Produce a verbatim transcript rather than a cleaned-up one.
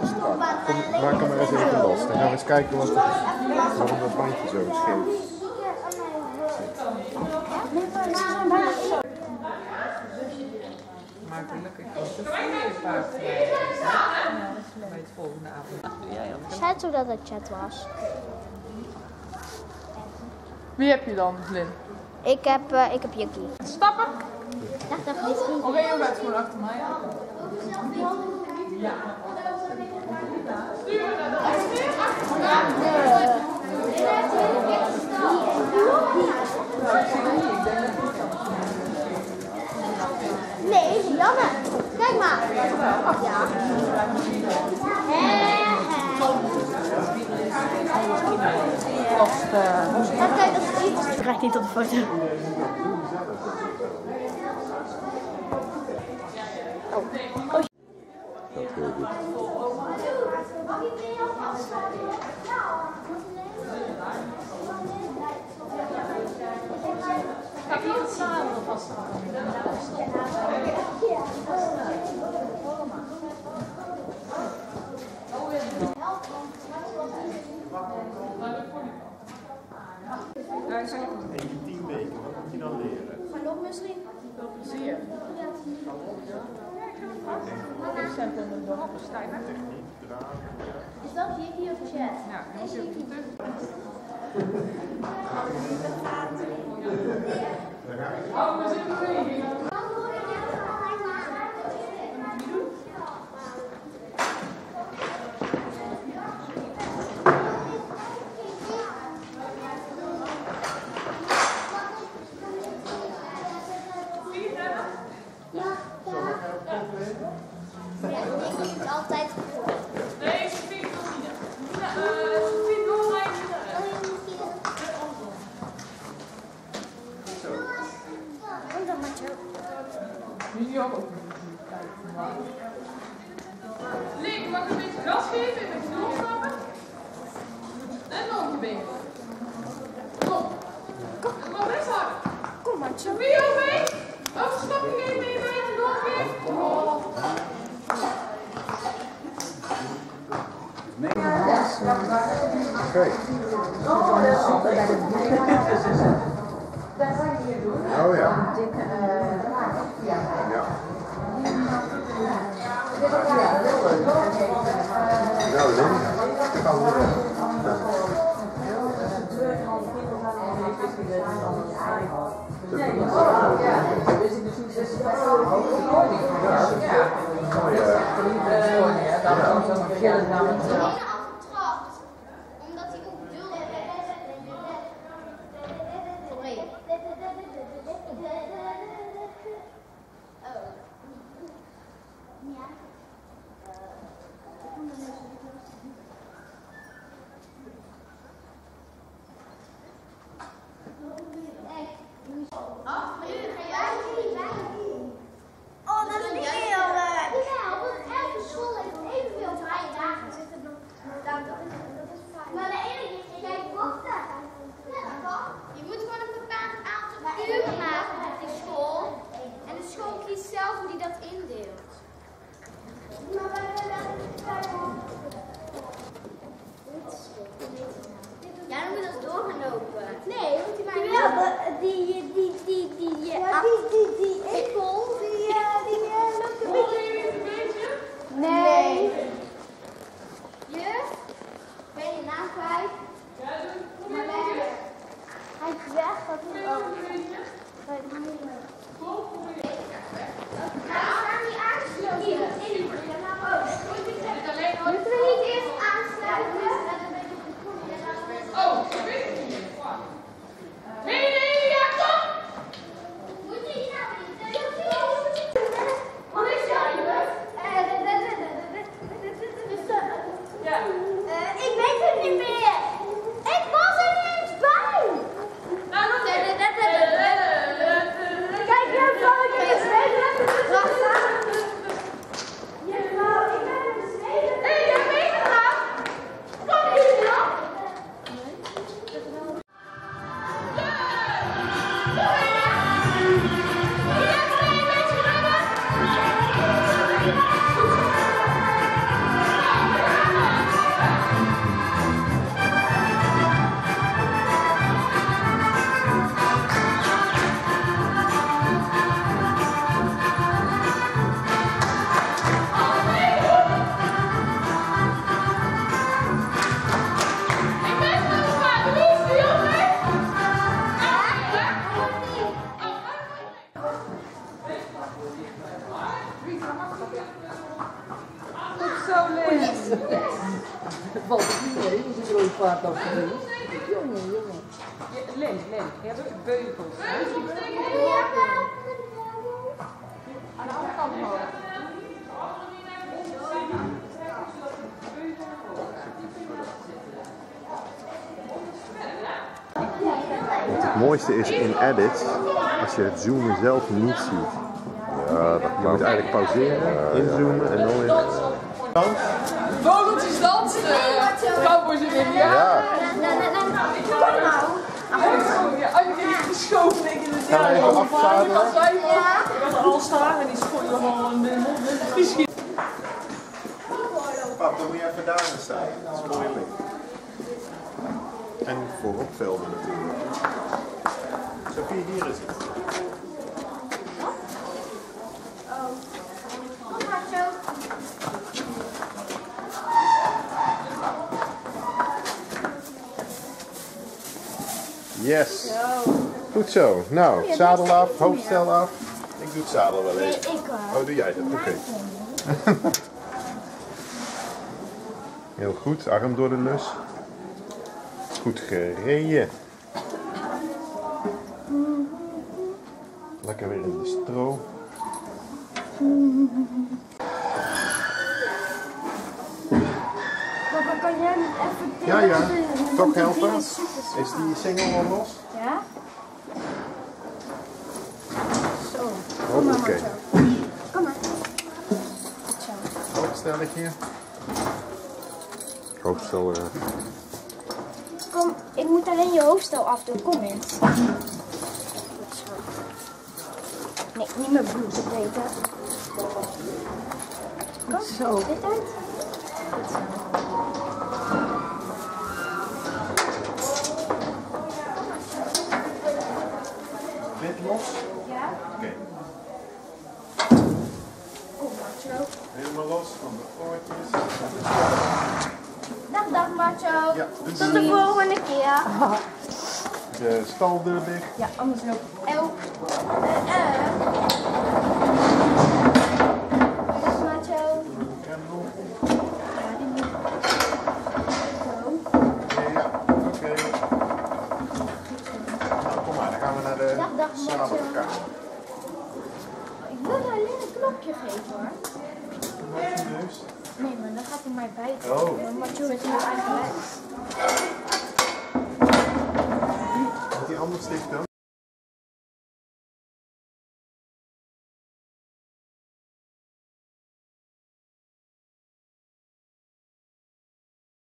te strak. Kom, maak hem maar eens even los. Dan gaan we eens kijken wat het, waarom dat bandje zo scheef zit. Maar gelukkig was het vier paard bij het volgende avond. Zei toch dat het chat was? Wie heb je dan, Lin? Ik heb, uh, ik heb Yuki. Stappen? Dacht dat niet goed. Oké, je bent gewoon achter mij. Ja. Stuur naar Nee, Janne. Kijk maar. Ja. Kijk, dat is iets. Ik krijg niet op de foto. Oh. Oh. Dat wil ik. Ga ik hier het zadel vast? In tien weken, wat moet je dan leren? Maar nog misschien? Veel plezier. Ik zet hem een dorp bestijgen. Techniek, draden. Is dat Yuki of chat? Ja, dat is Yuki. Oh, we zitten beweging. Altijd. Nee, Sofie wil niet. Sofie wil mij En dan met jou. niet. Ook. Link, mag ik een beetje gas geven? Een beetje doorstappen? En nog een beetje. Kom. Kom. Maar best hard. Kom maar, zo. Wie ook mee? Overstappen geven, mee een beetje doorgeven. Oh. Oké. Oh ja. Ja. Nou, Lin, gaan we weer. Omdat hij ook wilde. Ja. Oh, dat is niet heel leuk. Ja, want elke school heeft evenveel vrije dagen. Maar de ene keer ging jij wachten. Ja, dat kan. Je moet gewoon een bepaald aantal uren maken op die school. En de school kiest zelf hoe die dat indeelt. Ja, dan moet je dat door gaan lopen. Nee, want die waren... Ja, die, die, die, die, die, die, ja, die, die, die, Epel, die, uh, die uh, loopt een beetje... een beetje? Nee. Juf, ben je naam kwijt? Ja, doe Maar weg. Hij is weg, dat is ook. Waar staan die aansluiten? Moeten we niet eerst aansluiten? Oh, dat weet ik niet. Nee, nee, ja, kom! Moet je hier nou niet? Wat is jij, juf? Ja. Ik weet het niet meer. Ik was er niet eens bij. Nou, nog Kijk, juf, wat ik er eens weet. dat nou gebeurd? Jongen, jongen. Len, Len, hebben beugels. Aan de andere kant houden. Het mooiste is in edit als je het zoomen zelf niet ziet. Ja, dat je moet eigenlijk pauzeren, inzoomen en dan weer. Vogeltjes dansen! Cowboys in India. Ja. Eigenlijk heb ik geschoven denk ik in het Gaan we even afzadelen? Ik was al staan en die schoot nog een misschien. Pap, dan moet je even daar staan. Dat is mooi licht. En voorop filmen natuurlijk. Sophie, hier is het. Kom maar zo. Yes. Goed zo. Nou, zadel af, hoofdstel af. Ik doe het zadel wel even. Ik wel. Oh, doe jij dat? Oké. Heel goed, arm door de lus. Goed gereden. Lekker weer in de stro. Papa, kan jij me even... Ja, ja. Toch helpen? Is die single al los? Ja? Zo. Oh, oké. Okay. Kom maar. Zo. Hoofdstelletje. Hoofdstel. Uh... Kom, ik moet alleen je hoofdstel afdoen. Kom eens. Nee, niet mijn blouse breken. Kom, zo. Dit uit. Goed zo. Dit los? Ja? Oké. Okay. Kom Macho. Helemaal los van de poortjes. Dag, dag Macho. Ja, tot de volgende keer. De staldeur dicht. Ja, anders loop ik. Oh. Uh, uh. Dag Macho. Candle. Ja, die moet. Zo. Ja, oké. Okay. Nou, kom maar, dan gaan we naar de Dag, dag, zadelkamer. Ik wil alleen een knopje geven hoor. Wat is die neus? Nee, maar dan gaat hij mij bijten. Oh. Uh, Macho met zijn eigen lijf. Moet die anders dicht dan?